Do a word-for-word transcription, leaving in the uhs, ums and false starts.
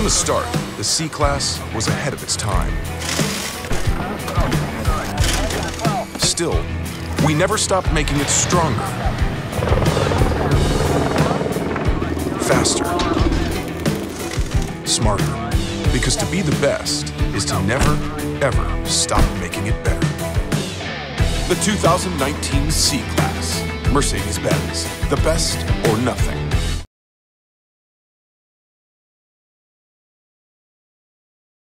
From the start, the C-Class was ahead of its time. Still, we never stopped making it stronger, faster, smarter. Because to be the best is to never, ever stop making it better. The two thousand nineteen C-Class, Mercedes-Benz, the best or nothing.